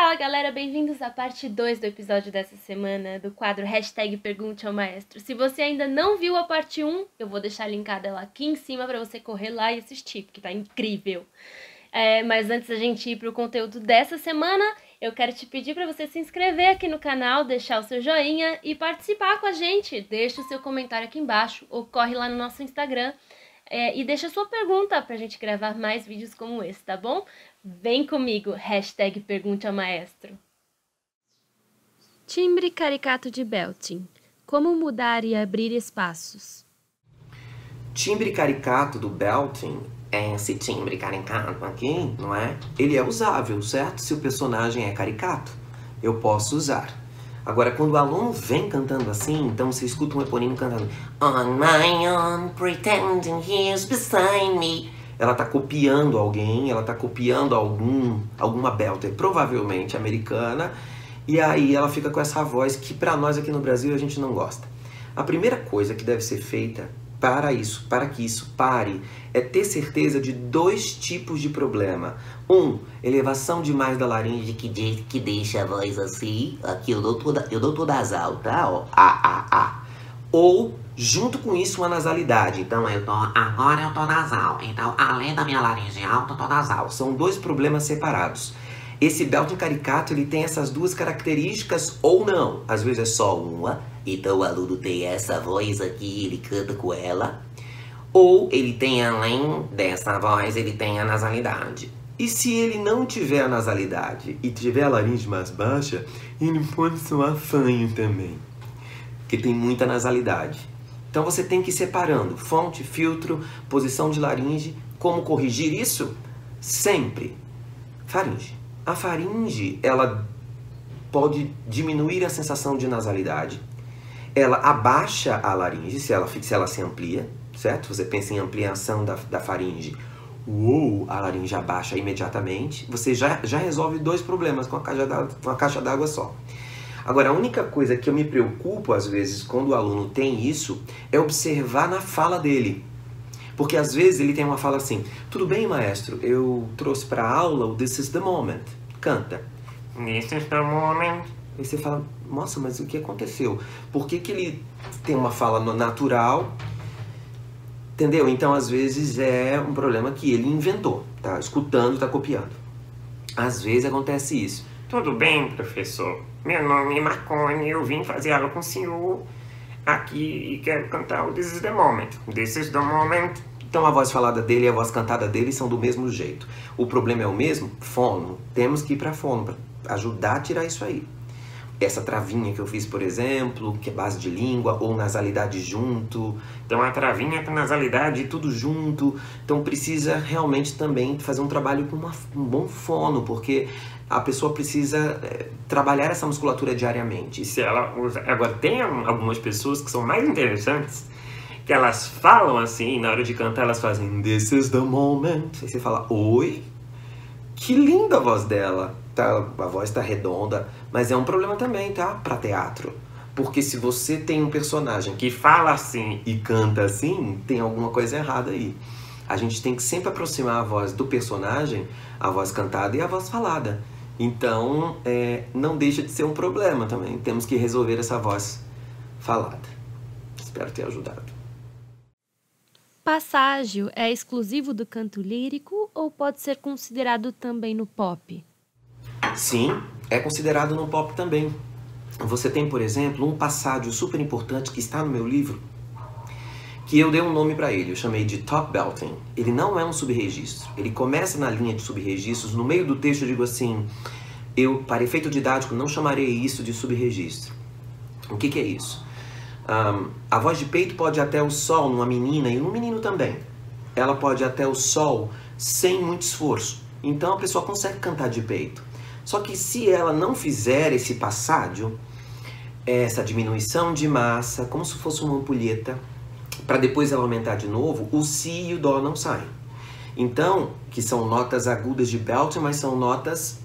Fala galera, bem-vindos à parte 2 do episódio dessa semana do quadro Hashtag Pergunte ao Maestro. Se você ainda não viu a parte 1, eu vou deixar linkada ela aqui em cima para você correr lá e assistir, porque tá incrível. Mas antes da gente ir pro conteúdo dessa semana, eu quero te pedir para você se inscrever aqui no canal, deixar o seu joinha e participar com a gente. Deixa o seu comentário aqui embaixo ou corre lá no nosso Instagram e deixa a sua pergunta pra gente gravar mais vídeos como esse, tá bom? Vem comigo, hashtag Pergunte ao Maestro. Timbre caricato de Belting. Como mudar e abrir espaços? Timbre caricato do Belting, esse timbre caricato aqui, não é? Ele é usável, certo? Se o personagem é caricato, eu posso usar. Agora, quando o aluno vem cantando assim, então você escuta um eponino cantando On my own, pretending he's beside me. Ela tá copiando alguém, ela tá copiando alguma belter, provavelmente americana, e aí ela fica com essa voz que pra nós aqui no Brasil a gente não gosta. A primeira coisa que deve ser feita para que isso pare, é ter certeza de dois tipos de problema. Elevação demais da laringe que deixa a voz assim, aqui eu dou todas altas, ó, Ou, junto com isso, uma nasalidade. Então, agora eu tô nasal. Então, além da minha laringe alta, eu tô nasal. São dois problemas separados. Esse belting caricato, ele tem essas duas características ou não. Às vezes é só uma. Então, o aluno tem essa voz aqui, ele canta com ela. Ou ele tem, além dessa voz, ele tem a nasalidade. E se ele não tiver a nasalidade e tiver a laringe mais baixa, ele pode soar fanho também, porque tem muita nasalidade. Então você tem que ir separando fonte, filtro, posição de laringe. Como corrigir isso? Sempre. Faringe. A faringe, ela pode diminuir a sensação de nasalidade. Ela abaixa a laringe se ela se amplia, certo? Você pensa em ampliação da faringe. A laringe abaixa imediatamente. Você já resolve dois problemas com a caixa d'água só. Agora, a única coisa que eu me preocupo, às vezes, quando o aluno tem isso, é observar na fala dele. Porque, às vezes, ele tem uma fala assim, tudo bem, maestro, eu trouxe para a aula o This is the moment. Canta. This is the moment. Aí você fala, nossa, mas o que aconteceu? Por que ele tem uma fala natural? Entendeu? Então, às vezes, é um problema que ele inventou. Tá escutando, tá copiando. Às vezes acontece isso. Tudo bem, professor. Meu nome é Marconi, eu vim fazer aula com o senhor aqui e quero cantar o This is the moment. This is the moment. Então a voz falada dele e a voz cantada dele são do mesmo jeito. O problema é o mesmo? Fono. Temos que ir para fono para ajudar a tirar isso aí. Essa travinha que eu fiz, por exemplo, que é base de língua ou nasalidade junto. Então a travinha com nasalidade tudo junto. Então precisa realmente também fazer um trabalho com um bom fono, porque a pessoa precisa trabalhar essa musculatura diariamente. E se ela usa... Agora, tem algumas pessoas que são mais interessantes, que elas falam assim, na hora de cantar elas fazem This is the moment. Aí você fala, oi? Que linda a voz dela. Tá, a voz tá redonda, mas é um problema também, tá? Pra teatro. Porque se você tem um personagem que fala assim e canta assim, tem alguma coisa errada aí. A gente tem que sempre aproximar a voz do personagem, a voz cantada e a voz falada. Então, não deixa de ser um problema também. Temos que resolver essa voz falada. Espero ter ajudado. Passágio é exclusivo do canto lírico ou pode ser considerado também no pop? Sim, é considerado no pop também. Você tem, por exemplo, um passágio super importante que está no meu livro, que eu dei um nome para ele, eu chamei de Top Belting. Ele não é um subregistro, ele começa na linha de subregistros, no meio do texto eu digo assim, para efeito didático, não chamarei isso de subregistro. O que é isso? A voz de peito pode ir até o sol numa menina e num menino também. Ela pode ir até o sol sem muito esforço. Então a pessoa consegue cantar de peito. Só que se ela não fizer esse passágio, essa diminuição de massa, como se fosse uma ampulheta, para depois ela aumentar de novo, o si e o dó não saem. Então, que são notas agudas de belting, mas são notas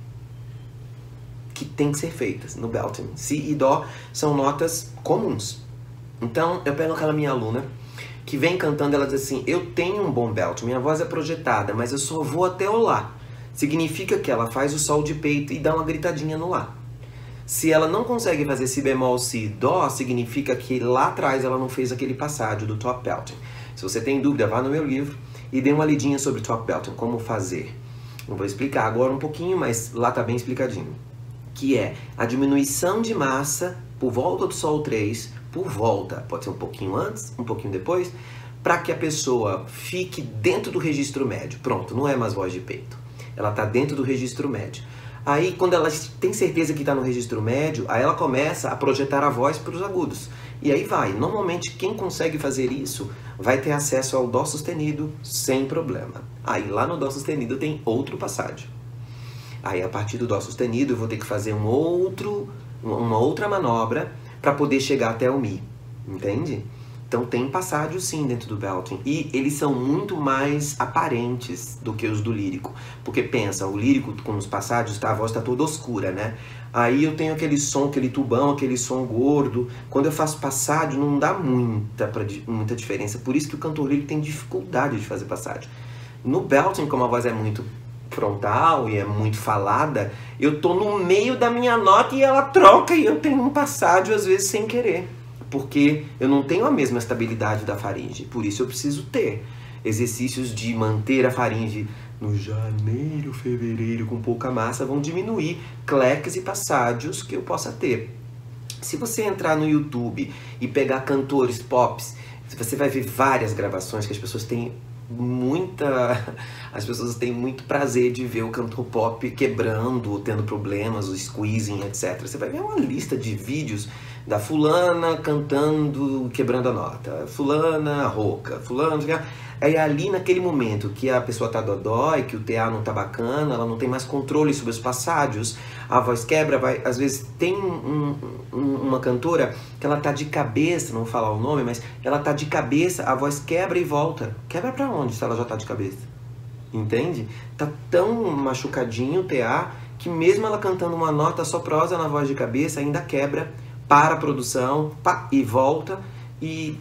que tem que ser feitas no belting. Si e dó são notas comuns. Então, eu pego aquela minha aluna que vem cantando, ela diz assim, eu tenho um bom belting, minha voz é projetada, mas eu só vou até o lá. significa que ela faz o sol de peito e dá uma gritadinha no lá. Se ela não consegue fazer si bemol, si, dó, significa que lá atrás ela não fez aquele passágio do top belting. Se você tem dúvida, vá no meu livro e dê uma lidinha sobre top belting, como fazer. Eu vou explicar agora um pouquinho, mas lá tá bem explicadinho. Que é a diminuição de massa por volta do sol 3, por volta, pode ser um pouquinho antes, um pouquinho depois, para que a pessoa fique dentro do registro médio. Pronto, não é mais voz de peito. Ela está dentro do registro médio. Aí, quando ela tem certeza que está no registro médio, aí ela começa a projetar a voz para os agudos. E aí vai. Normalmente, quem consegue fazer isso vai ter acesso ao dó sustenido sem problema. Aí, lá no dó sustenido tem outro passágio. Aí, a partir do dó sustenido, eu vou ter que fazer uma outra manobra para poder chegar até o mi. Entende? Então tem passágio sim dentro do belting, e eles são muito mais aparentes do que os do lírico, porque pensa, o lírico com os passágios, a voz está toda oscura, né? Aí eu tenho aquele som, aquele tubão, aquele som gordo, quando eu faço passágio não dá muita diferença, por isso que o cantor lírico tem dificuldade de fazer passágio. No belting, como a voz é muito frontal e é muito falada, eu tô no meio da minha nota e ela troca e eu tenho um passágio às vezes sem querer. Porque eu não tenho a mesma estabilidade da faringe. Por isso eu preciso ter exercícios de manter a faringe no janeiro, fevereiro, com pouca massa, vão diminuir cleques e passágios que eu possa ter. Se você entrar no YouTube e pegar cantores pops, você vai ver várias gravações que as pessoas têm muito prazer de ver o cantor pop quebrando, tendo problemas, o squeezing, etc. Você vai ver uma lista de vídeos da fulana cantando, quebrando a nota, fulana rouca, fulano... Aí ali naquele momento que a pessoa tá dodói, que o TA não tá bacana, ela não tem mais controle sobre os passágios, a voz quebra, às vezes tem uma cantora que ela tá de cabeça, não vou falar o nome, mas ela tá de cabeça, a voz quebra e volta. Quebra pra onde se ela já tá de cabeça? Entende? Tá tão machucadinho o TA que mesmo ela cantando uma nota só prosa na voz de cabeça, ainda quebra, para a produção, pá, e volta. E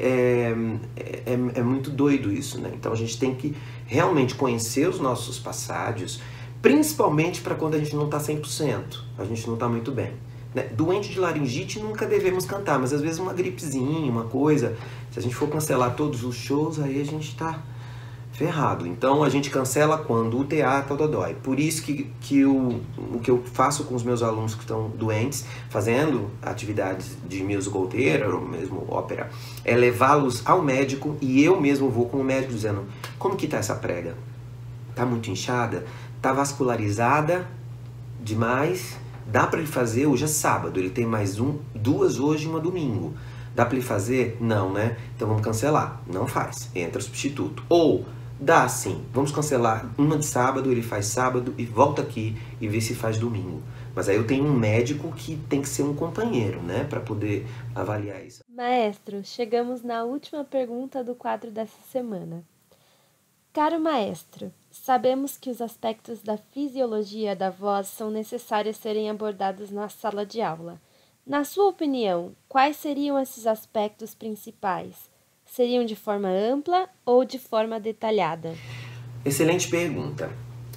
é muito doido isso, né? Então a gente tem que realmente conhecer os nossos passágios, principalmente para quando a gente não está 100%, a gente não está muito bem. Né? Doente de laringite nunca devemos cantar, mas às vezes uma gripezinha, uma coisa, se a gente for cancelar todos os shows, aí a gente está ferrado. Então a gente cancela quando o teatro dói. Por isso que o que eu faço com os meus alunos que estão doentes, fazendo atividades de musical theater ou mesmo ópera, é levá-los ao médico, e eu mesmo vou com o médico dizendo: como que tá essa prega? Tá muito inchada? Tá vascularizada demais? Dá para ele fazer? Hoje é sábado, ele tem mais duas hoje e uma domingo. Dá para ele fazer? Não, né? Então vamos cancelar. Não faz. Entra o substituto. Ou dá sim, vamos cancelar uma de sábado, ele faz sábado e volta aqui e vê se faz domingo. Mas aí eu tenho um médico que tem que ser um companheiro, né, para poder avaliar isso. Maestro, chegamos na última pergunta do quadro dessa semana. Caro maestro, sabemos que os aspectos da fisiologia da voz são necessários serem abordados na sala de aula. Na sua opinião, quais seriam esses aspectos principais? Seriam de forma ampla ou de forma detalhada? Excelente pergunta.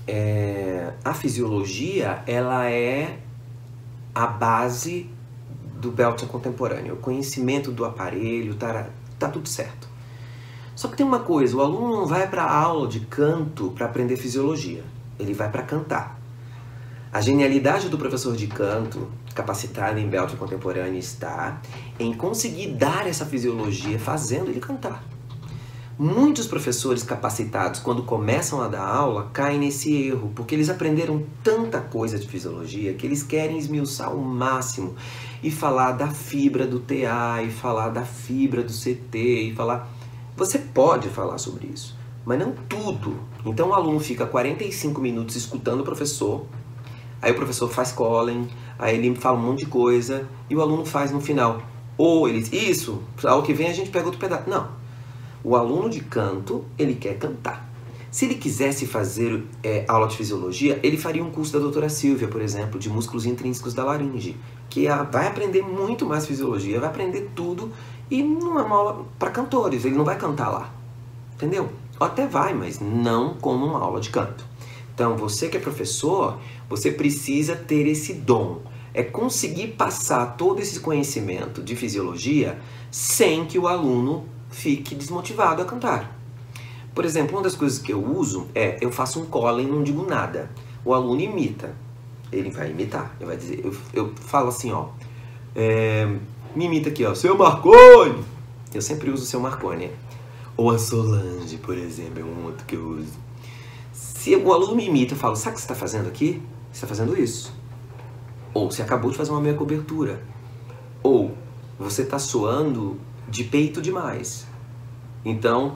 A fisiologia, ela é a base do belting contemporâneo. O conhecimento do aparelho, tá tudo certo. Só que tem uma coisa, o aluno não vai para a aula de canto para aprender fisiologia. Ele vai para cantar. A genialidade do professor de canto, capacitado em belting contemporâneo, está em conseguir dar essa fisiologia fazendo ele cantar. Muitos professores capacitados, quando começam a dar aula, caem nesse erro, porque eles aprenderam tanta coisa de fisiologia que eles querem esmiuçar ao máximo e falar da fibra do TA, e falar da fibra do CT, e falar... Você pode falar sobre isso, mas não tudo. Então o aluno fica 45 minutos escutando o professor, aí o professor faz calling, aí ele fala um monte de coisa, e o aluno faz no final. Ou ele diz, isso, ao que vem a gente pega outro pedaço. Não. O aluno de canto, ele quer cantar. Se ele quisesse fazer aula de fisiologia, ele faria um curso da doutora Silvia, por exemplo, de músculos intrínsecos da laringe, que vai aprender muito mais fisiologia, vai aprender tudo, e não é uma aula para cantores, ele não vai cantar lá. Entendeu? Ou até vai, mas não como uma aula de canto. Então, você que é professor, você precisa ter esse dom. É conseguir passar todo esse conhecimento de fisiologia sem que o aluno fique desmotivado a cantar. Por exemplo, uma das coisas que eu uso é, eu faço um cola e não digo nada. O aluno imita. Ele vai imitar. Ele vai dizer, eu falo assim, ó. Me imita aqui, ó. Seu Marconi! Eu sempre uso o seu Marconi. Ou a Solange, por exemplo, é um outro que eu uso. Se o aluno me imita, eu falo, sabe o que você está fazendo aqui? Você está fazendo isso. Ou você acabou de fazer uma meia cobertura. Ou você está suando de peito demais. Então,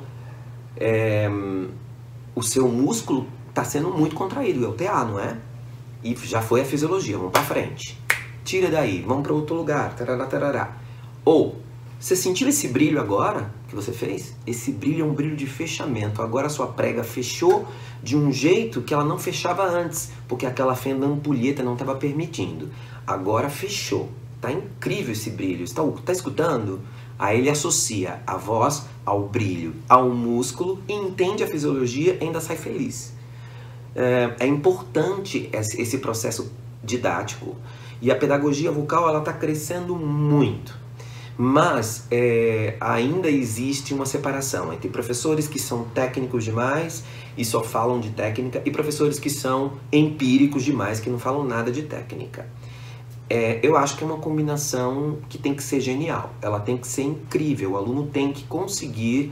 o seu músculo está sendo muito contraído. É o TA, não é? E já foi a fisiologia, vamos para frente. Tira daí, vamos para outro lugar. Tarará, tarará. Ou, você sentiu esse brilho agora que você fez? Esse brilho é um brilho de fechamento. Agora a sua prega fechou de um jeito que ela não fechava antes, porque aquela fenda ampulheta não estava permitindo. Agora fechou. Tá incrível esse brilho. Está escutando? Aí ele associa a voz ao brilho, ao músculo, e entende a fisiologia e ainda sai feliz. É importante esse processo didático. E a pedagogia vocal ela está crescendo muito. Mas ainda existe uma separação entre professores que são técnicos demais e só falam de técnica e professores que são empíricos demais, que não falam nada de técnica. Eu acho que é uma combinação que tem que ser genial, ela tem que ser incrível, o aluno tem que conseguir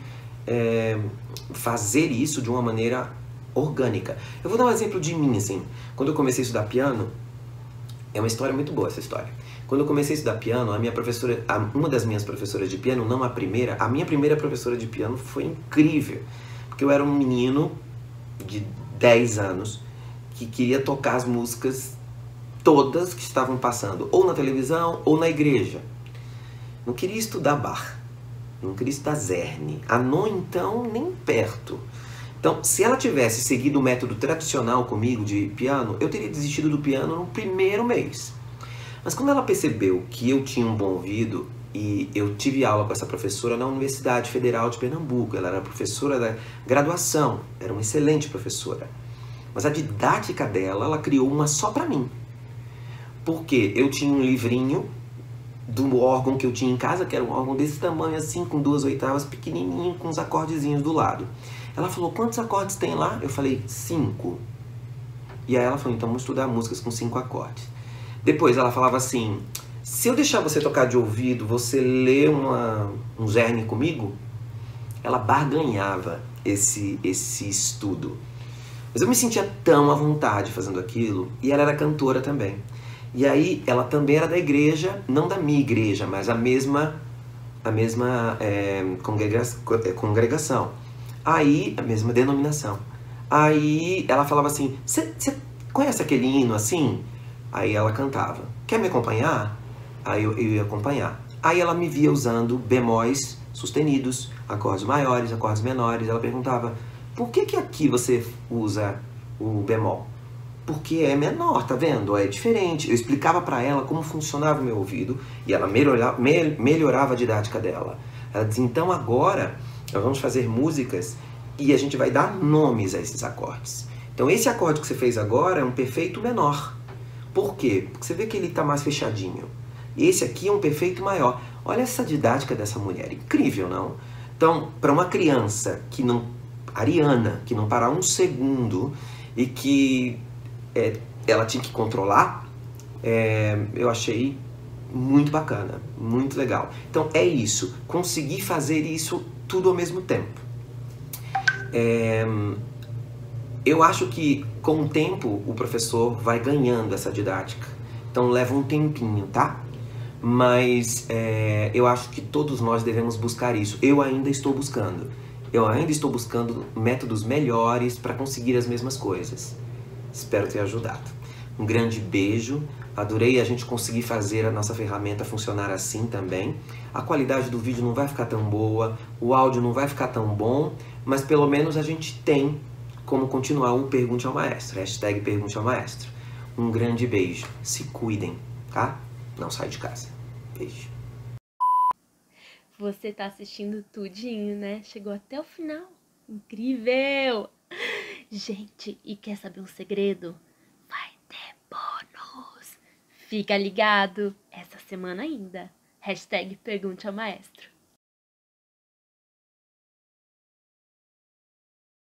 fazer isso de uma maneira orgânica. Eu vou dar um exemplo de mim, assim, quando eu comecei a estudar piano, é uma história muito boa essa história. Quando eu comecei a estudar piano, a minha professora, uma das minhas professoras de piano, não a minha primeira professora de piano foi incrível, porque eu era um menino de 10 anos que queria tocar as músicas todas que estavam passando, ou na televisão ou na igreja. Não queria estudar Bach, não queria estudar Czerny, Anon então nem perto. Então, se ela tivesse seguido o método tradicional comigo de piano, eu teria desistido do piano no primeiro mês. Mas quando ela percebeu que eu tinha um bom ouvido, e eu tive aula com essa professora na Universidade Federal de Pernambuco, ela era professora da graduação, era uma excelente professora. Mas a didática dela, ela criou uma só para mim. Porque eu tinha um livrinho do órgão que eu tinha em casa, que era um órgão desse tamanho assim, com 2 oitavas, pequenininho, com uns acordezinhos do lado. Ela falou, quantos acordes tem lá? Eu falei, 5. E aí ela falou, então vamos estudar músicas com 5 acordes. Depois ela falava assim, se eu deixar você tocar de ouvido, você lê um Czerny comigo? Ela barganhava esse estudo. Mas eu me sentia tão à vontade fazendo aquilo, e ela era cantora também. E aí ela também era da igreja, não da minha igreja, mas a mesma congregação. Aí, a mesma denominação. Aí ela falava assim, você conhece aquele hino assim? Aí ela cantava, quer me acompanhar? Aí eu ia acompanhar. Aí ela me via usando bemóis sustenidos, acordes maiores, acordes menores. Ela perguntava, por que aqui você usa o bemol? Porque é menor, tá vendo? É diferente. Eu explicava para ela como funcionava o meu ouvido e ela melhorava a didática dela. Ela dizia, então agora nós vamos fazer músicas e a gente vai dar nomes a esses acordes. Então esse acorde que você fez agora é um perfeito menor. Por quê? Porque você vê que ele está mais fechadinho. Esse aqui é um perfeito maior. Olha essa didática dessa mulher, incrível, não? Então, para uma criança que não, ariana, que não para um segundo e que ela tinha que controlar, eu achei muito bacana, muito legal. Então é isso, conseguir fazer isso tudo ao mesmo tempo. Eu acho que com o tempo o professor vai ganhando essa didática. Então leva um tempinho, tá? Mas eu acho que todos nós devemos buscar isso. Eu ainda estou buscando. Eu ainda estou buscando métodos melhores para conseguir as mesmas coisas. Espero ter ajudado. Um grande beijo. Adorei a gente conseguir fazer a nossa ferramenta funcionar assim também. A qualidade do vídeo não vai ficar tão boa, o áudio não vai ficar tão bom, mas pelo menos a gente tem como continuar o Pergunte ao Maestro. Hashtag Pergunte ao Maestro. Um grande beijo. Se cuidem, tá? Não sai de casa. Beijo. Você tá assistindo tudinho, né? Chegou até o final. Incrível! Gente, e quer saber um segredo? Vai ter bônus. Fica ligado essa semana ainda. Hashtag Pergunte ao Maestro.